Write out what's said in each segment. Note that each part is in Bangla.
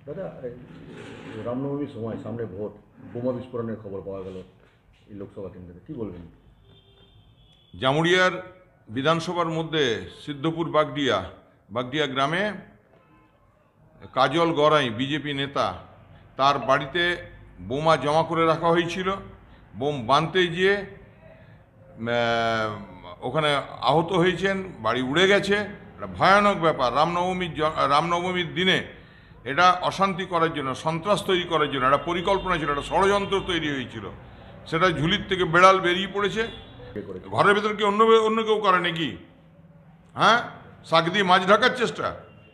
দাদা, রামনবমীর সময় সামনে ভোট, বোমা বিস্ফোরণের খবর পাওয়া গেল এই লোকসভা কেন্দ্রে, কি বলবেন? জামুরিয়ার বিধানসভার মধ্যে সিদ্ধপুর বাগডিয়া গ্রামে কাজল গড়াই বিজেপি নেতা, তার বাড়িতে বোমা জমা করে রাখা হয়েছিল। বোম বাঁধতে গিয়ে ওখানে আহত হয়েছেন, বাড়ি উড়ে গেছে। এটা ভয়ানক ব্যাপার। রামনবমীর দিনে এটা অশান্তি করার জন্য, সন্ত্রাস তৈরি করার জন্য একটা পরিকল্পনা ছিল, একটা ষড়যন্ত্র তৈরি হয়েছিল। সেটা ঝুলির থেকে বেড়াল বেরিয়ে পড়েছে। ঘরের ভেতর কি অন্য কেউ করে নাকি? হ্যাঁ, শাক দিয়ে মাছ ঢাকার চেষ্টা।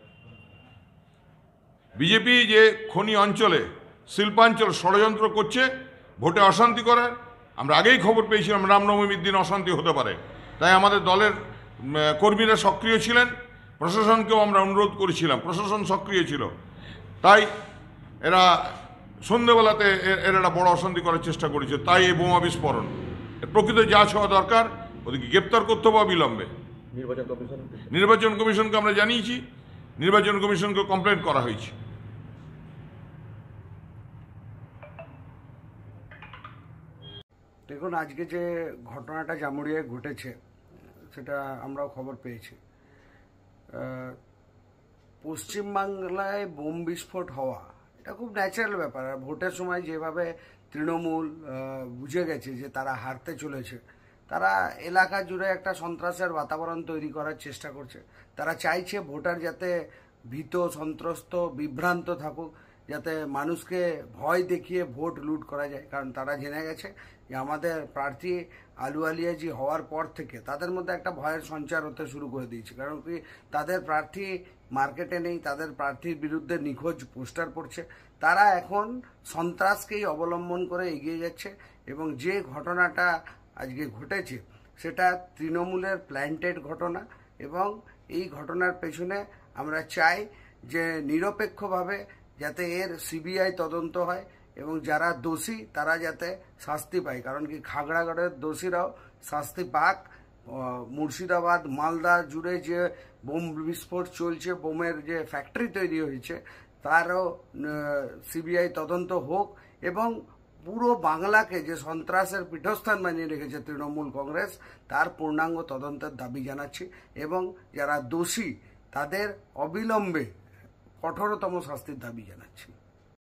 বিজেপি যে খনি অঞ্চলে, শিল্পাঞ্চল ষড়যন্ত্র করছে ভোটে অশান্তি করার, আমরা আগেই খবর পেয়েছিলাম রামনবমীর দিন অশান্তি হতে পারে। তাই আমাদের দলের কর্মীরা সক্রিয় ছিলেন, প্রশাসনকেও আমরা অনুরোধ করেছিলাম, প্রশাসন সক্রিয় ছিল। তাই এরা সন্ধ্যেবেলাতে এরা একটা বড় অশান্তি করার চেষ্টা করেছে। তাই এই বোমা বিস্ফোরণ। প্রকৃত যা হওয়া দরকার, ওদেরকে গ্রেপ্তার করতে হবে অবিলম্বে। নির্বাচন কমিশনকে আমরা জানিয়েছি, নির্বাচন কমিশনকে কমপ্লেন করা হয়েছে। দেখুন, আজকে যে ঘটনাটা জামুরিয়ায় ঘটেছে সেটা আমরাও খবর পেয়েছি। পশ্চিমবাংলায় বোম বিস্ফোট হওয়া এটা খুব ন্যাচারাল ব্যাপার। আর ভোটের সময় যেভাবে তৃণমূল বুঝে গেছে যে তারা হারতে চলেছে, তারা এলাকা জুড়ে একটা সন্ত্রাসের বাতাবরণ তৈরি করার চেষ্টা করছে। তারা চাইছে ভোটার যাতে ভীত, সন্ত্রস্ত, বিভ্রান্ত থাকুক, যাতে মানুষকে ভয় দেখিয়ে ভোট লুট করা যায়। কারণ তারা জেনে গেছে যে আমাদের প্রার্থী আলু আলিয়াজি হওয়ার পর থেকে তাদের মধ্যে একটা ভয়ের সঞ্চার হতে শুরু করে দিয়েছে। কারণ কি, তাদের প্রার্থী মার্কেটে নেই, তাদের প্রার্থীর বিরুদ্ধে নিখোঁজ পোস্টার পড়ছে। তারা এখন সন্ত্রাসকেই অবলম্বন করে এগিয়ে যাচ্ছে। এবং যে ঘটনাটা আজকে ঘটেছে সেটা তৃণমূলের প্ল্যান্টেড ঘটনা। এবং এই ঘটনার পেছনে আমরা চাই যে নিরপেক্ষভাবে যাতে এর সিবিআই তদন্ত হয় এবং যারা দোষী তারা যাতে শাস্তি পায়। কারণ কি, খাগড়াগড়ের দোষীরাও শাস্তি পাক। মুর্শিদাবাদ, মালদা জুড়ে যে বোম বিস্ফোট চলছে, বোমের যে ফ্যাক্টরি তৈরি হয়েছে, তারও সিবিআই তদন্ত হোক। এবং পুরো বাংলাকে যে সন্ত্রাসের পীঠস্থান বানিয়ে রেখেছে তৃণমূল কংগ্রেস, তার পূর্ণাঙ্গ তদন্তের দাবি জানাচ্ছি। এবং যারা দোষী তাদের অবিলম্বে কঠোরতম শাস্তির দাবি জানাচ্ছি।